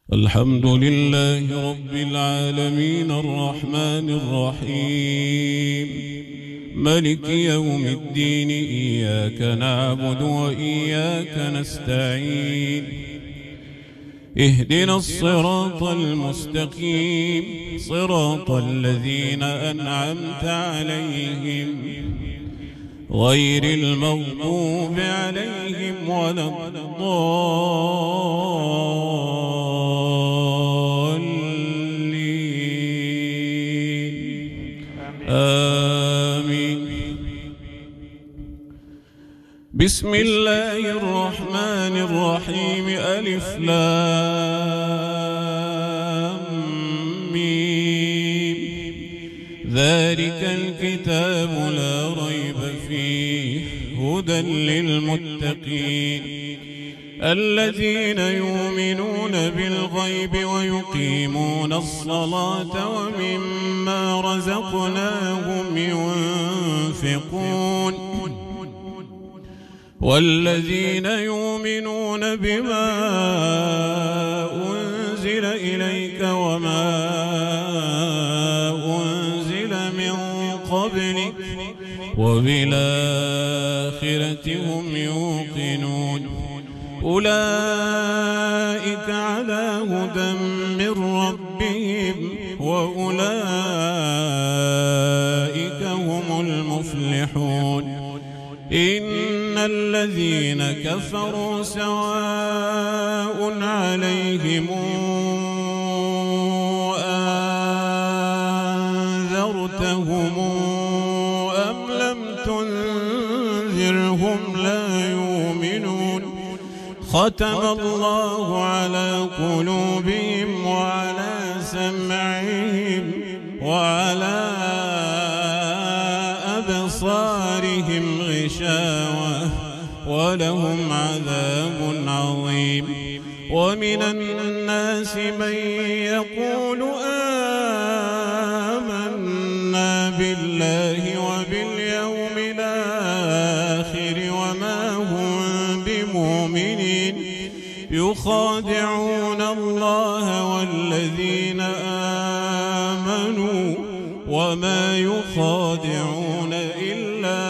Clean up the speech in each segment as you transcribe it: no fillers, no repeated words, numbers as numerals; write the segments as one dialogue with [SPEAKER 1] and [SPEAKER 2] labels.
[SPEAKER 1] الحمد لله رب العالمين الرحمن الرحيم مالك يوم الدين إياك نعبد وإياك نستعين اهدنا الصراط المستقيم صراط الذين أنعمت عليهم غير المغضوب عليهم ولا الضالين آمين. بسم الله الرحمن الرحيم ألف لام ميم ذلك الكتاب لا ريب فيه هدى للمتقين الذين يؤمنون بالغيب ويقيمون الصلاة ومما رزقناهم ينفقون والذين يؤمنون بما أنزل إليك وما أنزل من قبلك وبالآخرة هم يوقنون أولئك على هدى من ربهم وأولئك هم المفلحون إن الذين كفروا سواء عليهم أنذرتهم أم لم تنذرهم لا يؤمنون ختم الله على قلوبهم وعلى سمعهم وعلى أبصارهم غشاوة ولهم عذاب عظيم ومن الناس من يقول آمنا بالله وباليوم الآخر وما هم بمؤمنين يخادعون الله والذين آمنوا وما يخادعون إلا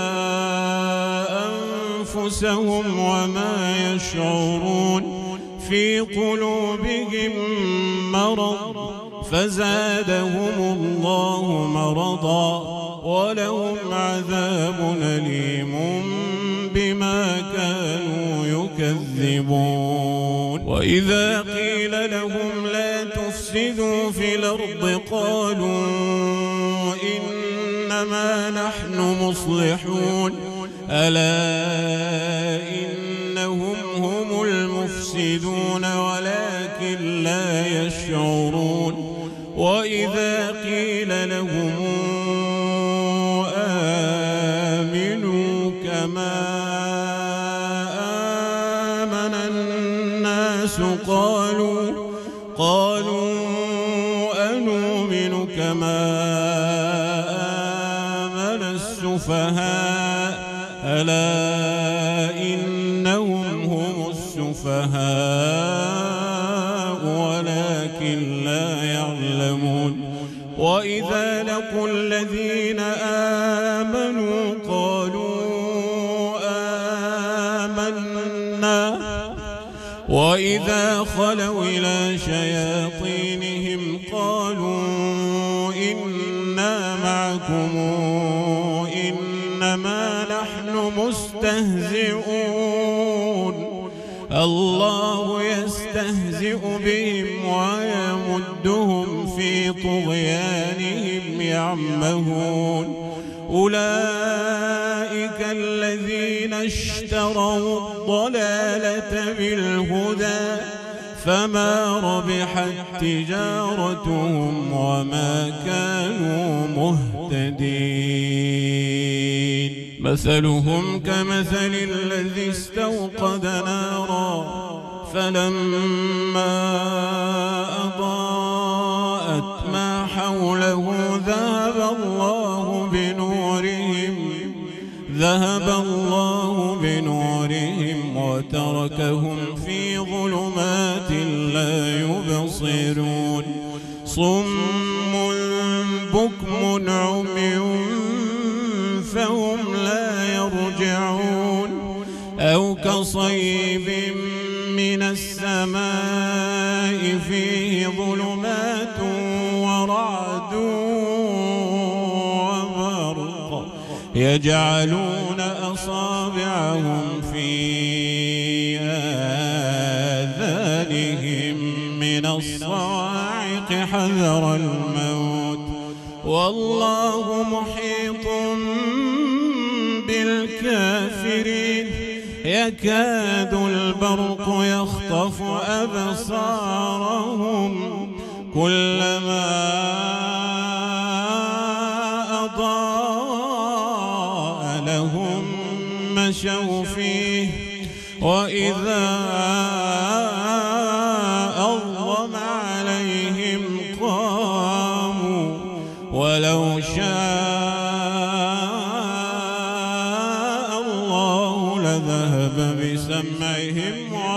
[SPEAKER 1] أنفسهم وما يشعرون في قلوبهم مرض فزادهم الله مرضا ولهم عذاب أليم بما كانوا يكذبون وإذا قيل لهم لا تفسدوا في الأرض قالوا إنما نحن مصلحون ألا إنهم هم المفسدون ولكن لا يشعرون وإذا قيل لهم آمنوا كما آمن الناس قالوا أنؤمن كما آمن السفهاء ألا إنهم هم السفهاء ولكن لا يعلمون وإذا لقوا الذين آمنوا قالوا آمنا وإذا خلوا إلى شياطينهم قالوا إنا معكم إنما نحن مستهزئون الله يستهزئ بهم ويمدهم في طغيانهم يعمهون أولئك الذين اشتروا الضلالة بالهدى فما ربحت تجارتهم وما كانوا مهتدين مثلهم كمثل الذي استوقد نارا فلما أضاءت ما حوله ذهب الله بنورهم وتركهم في ظلمات لا يبصرون صم بكم عمي فهم لا يرجعون أو كصيب من السماء فيه ظلمات ورعد وبرق يجعلون أصابعهم في آذانهم من الصواعق حذر الموت والله محيط بالكافرين يكاد البرق يخطف أبصارهم كلما أضاء لهم مشوا فيه وإذا أظلم عليهم قاموا ولو شاء الله لذهب بسمعهم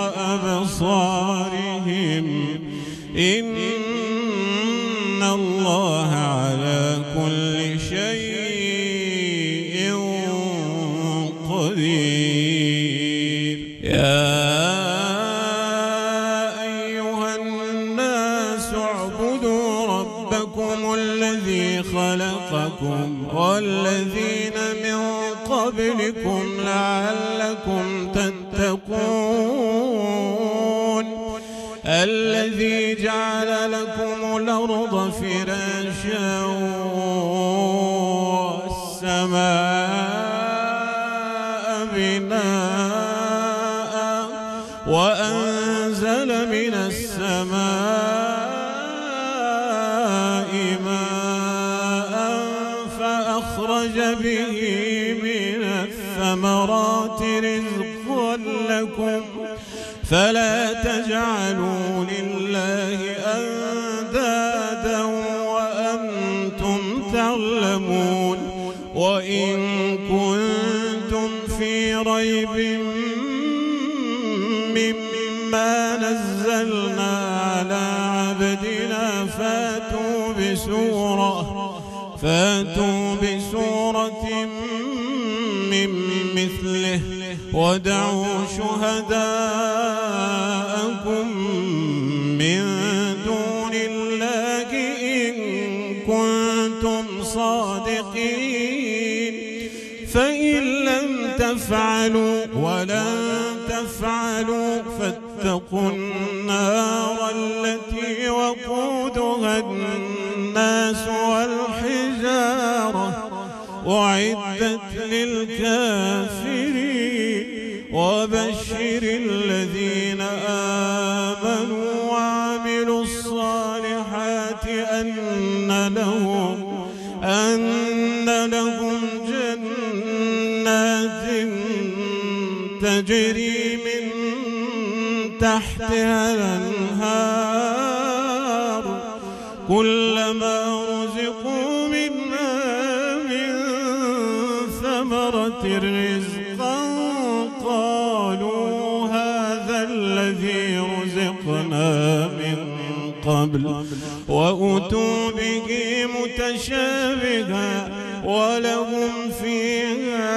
[SPEAKER 1] وأبصارهم إن الله على كل شيء قدير يا أيها الناس اعبدوا ربكم الذي خلقكم والذين من قبلكم لعلكم تتقون الذي جعل لكم الأرض فراشا والسماء بناء وأنزل من السماء ماء فأخرج به من الثمرات رزقا لكم فلا تجعلوا لله أندادا وأنتم تعلمون وإن كنتم في ريب مما نزلنا على عبدنا فاتوا بسورة من مثله ودعوا شهداءكم من دون الله إن كنتم صادقين فإن لم تفعلوا ولن تفعلوا فاتقوا النار التي وقودها الناس والحجارة أعدت للكافرين وبشر الذين آمنوا وعملوا الصالحات أن لهم جنات تجري من تحتها الأنهار كلما رزقوا منها من ثمرة رزقا قالوا هذا الذي رزقنا من قبل وأتوا به متشابها ولهم فيها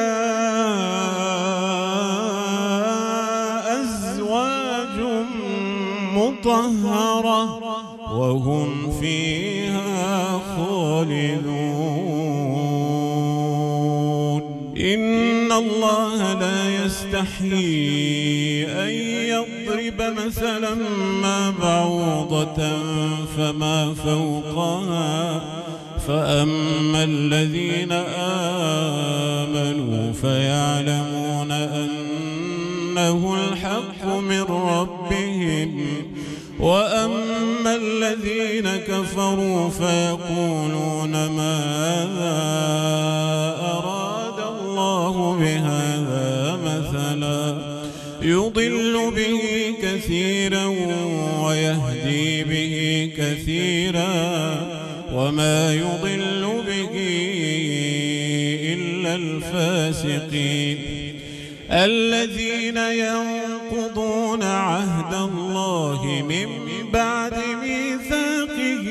[SPEAKER 1] أزواج مطهرة وهم فيها خالدون إن الله لا يستحيي أن يضرب مثلا ما بعوضة فما فوقها فأما الذين آمنوا فيعلمون أنه الحق من ربهم وأما الذين كفروا فيقولون ماذا أراد الله بهذا مثلا يضل به كثيرا ويهدي به كثيرا وما يضل به إلا الفاسقين الذين ينقضون ينقضون عهد الله من بعد ميثاقه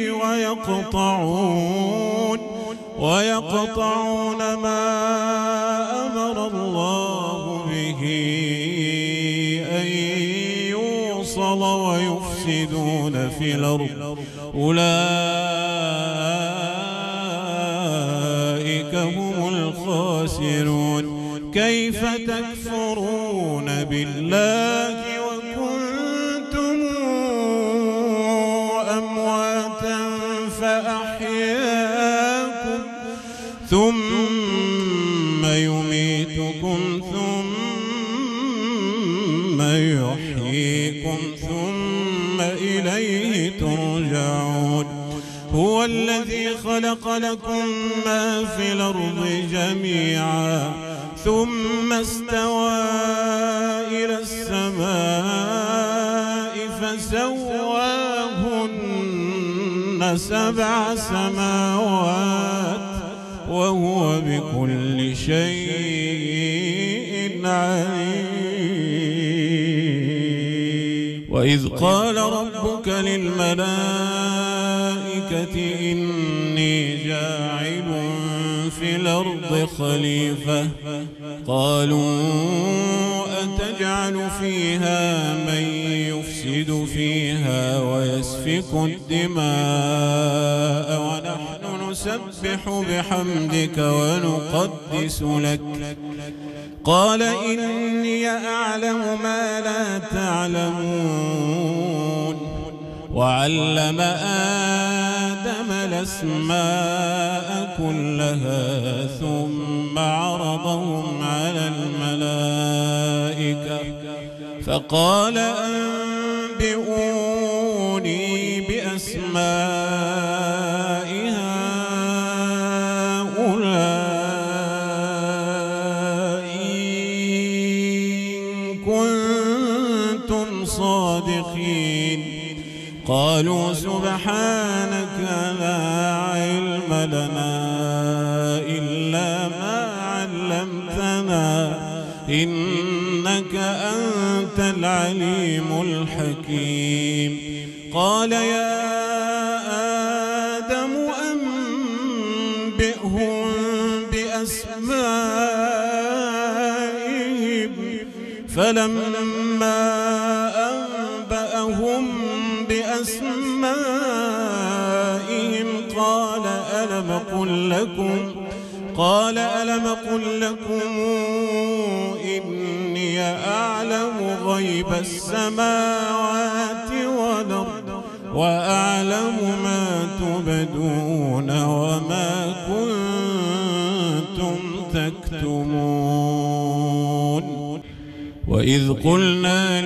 [SPEAKER 1] ويقطعون ما أمر الله به أن يوصل ويفسدون في الأرض أولئك هم الخاسرون. كيف تكفرون بالله وكنتم أمواتا فأحياكم ثم يميتكم ثم يحييكم ثم إليه ترجعون. هو الذي خلق لكم ما في الأرض جميعا ثم استوى إلى السماء فسواهن 7 سماوات وهو بكل شيء عليم. وإذ قال ربك للملائكة إني جاعل في الأرض خليفة قالوا أتجعل فيها من يفسد فيها ويسفك الدماء ونحن نسبح بحمدك ونقدس لك قال إني أعلم ما لا تعلمون. وعلم آدم الأسماء كلها ثم عرضهم على الملائكة فقال أنبئوني بأسماء هؤلاء إن كنتم صادقين. قالوا سبحانك لا علم لنا إلا ما علمتنا إنك أنت العليم الحكيم. قال يا آدم أنبئهم بأسمائهم فلما أنبأهم بأسمائهم قال ألم قل لكم إني أعلم غيب السماوات والأرض وأعلم ما تبدون وما كنتم تكتمون. وإذ قلنا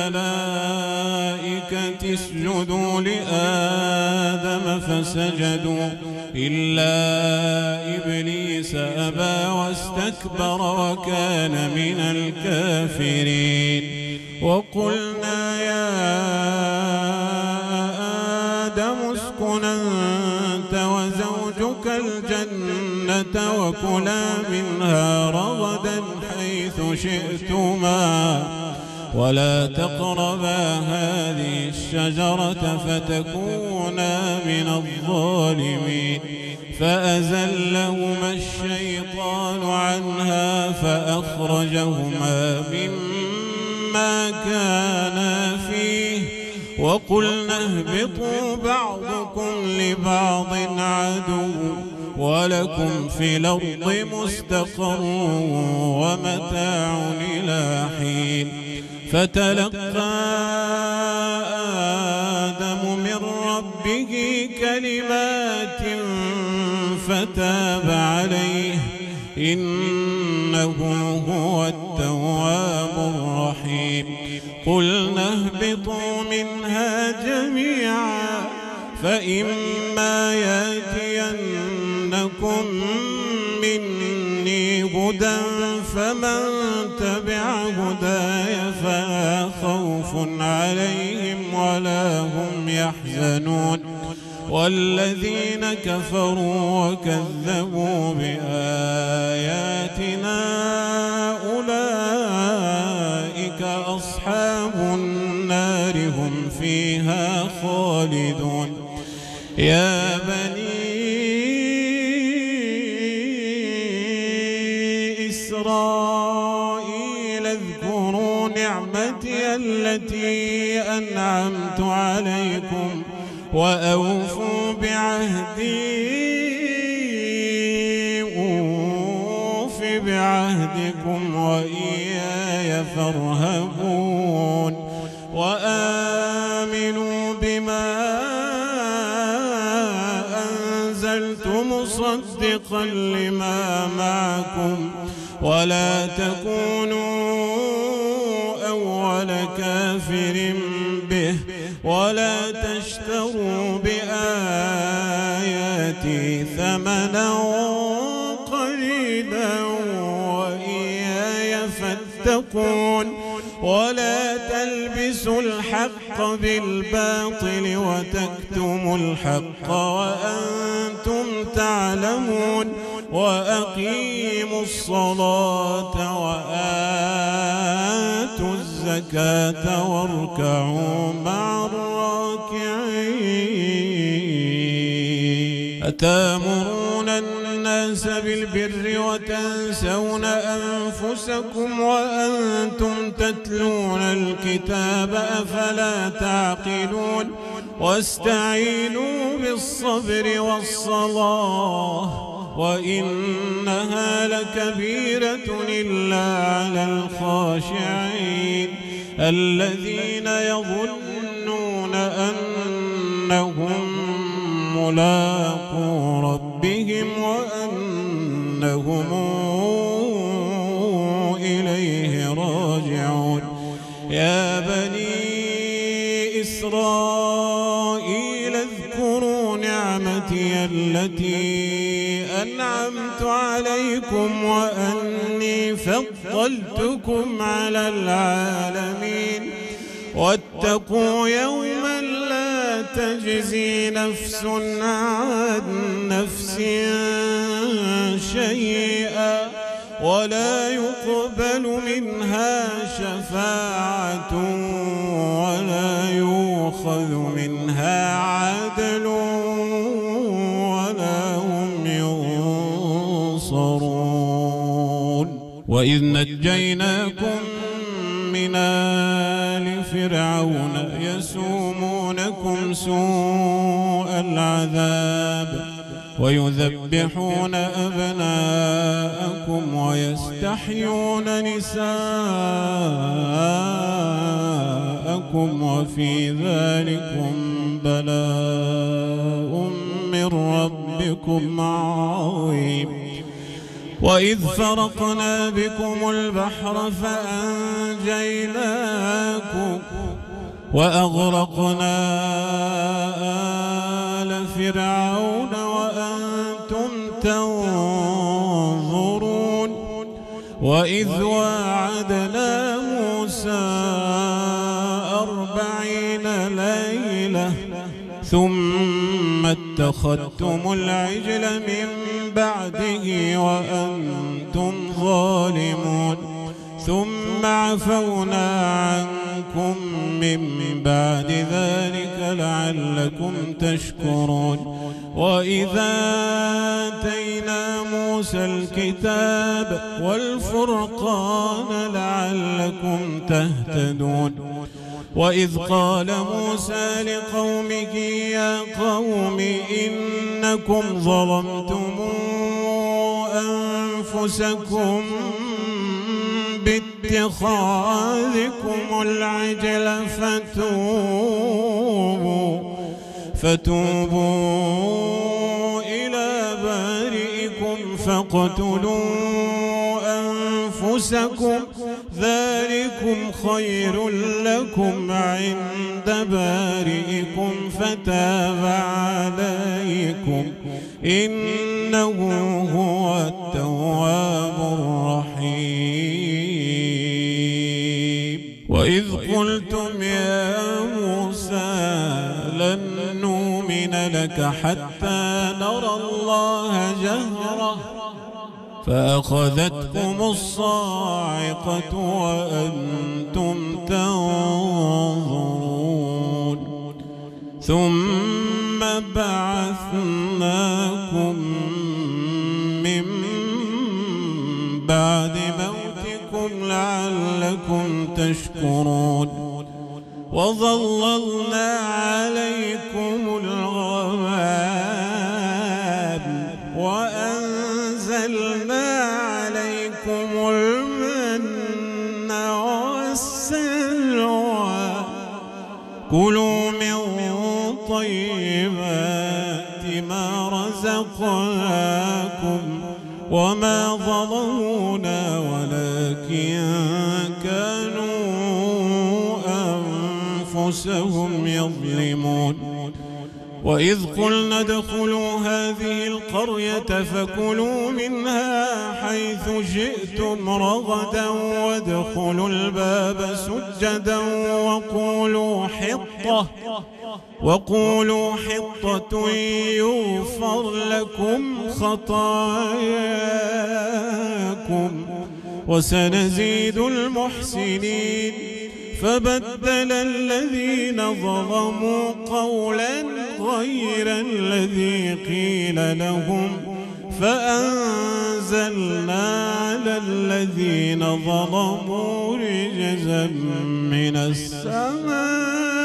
[SPEAKER 1] للملائكة اسجدوا لآدم فسجدوا إلا إبليس أبى واستكبر وكان من الكافرين. وقلنا يا آدم اسكن أنت وزوجك الجنة وكلا منها رغدا حيث شئتما ولا تقربا هذه الشجرة فتكونا من الظالمين. فأزلهما الشيطان عنها فأخرجهما مما كانا فيه وقلنا اهبطوا بعضكم لبعض عدو ولكم في الأرض مستقر ومتاع إلى حين. فتلقى آدم من ربه كلمات فتاب عليه إنه هو التواب الرحيم. قلنا اهبطوا منها جميعا فإما يأتينكم مني هدى فمن تبع هداي فلا خوف عليهم ولا هم يحزنون. والذين كفروا وكذبوا بآياتنا أولئك النار هم فيها خالدون. يا بني إسرائيل اذكروا نعمتي التي أنعمت عليكم وأوفوا بعهدي أوف بعهدكم وإياي فارهبون. وآمنوا بما أنزلت مصدقا لما معكم ولا تكونوا أول كافر به ولا تشتروا بآياتي ثمنا قليلا وإياي فاتقون. ولا تلبسوا الحق بالباطل وتكتموا الحق وأنتم تعلمون. وأقيموا الصلاة وآتوا الزكاة واركعوا مع الراكعين. أتأمرون الناس بالبر وتنسون أنفسكم وأنتم تتلون الكتاب أفلا تعقلون. واستعينوا بالصبر والصلاة وإنها لكبيرة إلا على الخاشعين الذين يظنون أنهم ملاقو ربهم وأنهم إليه راجعون. يا بني إسرائيل اذكروا نعمتي التي أنعمت عليكم وأني فضلتكم على العالمين. واتقوا يوما لا تجزي نفس عن نفس شيئا ولا يقبل منها شفاعة ولا يؤخذ منها عدل ولا هم ينصرون. وإذ نجيناكم من آل فرعون يسومونكم سوء العذاب ويذبحون أبناءكم ويستحيون نساءكم وفي ذلكم بلاء من ربكم عظيم. وإذ فرقنا بكم البحر فأنجيناكم وأغرقنا آل فرعون وأنتم تنظرون. وإذ واعدنا موسى 40 ليلة ثم اتخذتم العجل من بعده وأنتم ظالمون ثم عفونا عنكم من بعد ذلك لعلكم تشكرون. وإذا آتينا موسى الكتاب والفرقان لعلكم تهتدون. وإذ قال موسى لقومه يا قوم إنكم ظلمتم أنفسكم باتخاذكم العجل فتوبوا إلى بارئكم فاقتلوا أنفسكم ذلكم خير لكم عند بارئكم فتاب عليكم إنه هو التواب الرحيم. وإذ قلتم يا موسى لن نؤمن لك حتى نرى الله جهرة فأخذتكم الصاعقة وأنتم تنظرون. ثم بعثناكم من بعد موتكم لعلكم تشكرون وظللنا عليكم الغمام وأنزلنا عليكم المن والسلوى كلوا من طيبات ما رزقناكم وما ظلمونا ولكن كانوا أنفسهم يظلمون وإذ قلنا ادخلوا هذه القرية فكلوا منها حيث شئتم رغدا وادخلوا الباب سجدا وقولوا حطة يغفر لكم خطاياكم وسنزيد المحسنين فبدل الذين ظلموا قولا غير الذي قيل لهم فأنزلنا على الذين ظلموا رجزا من السماء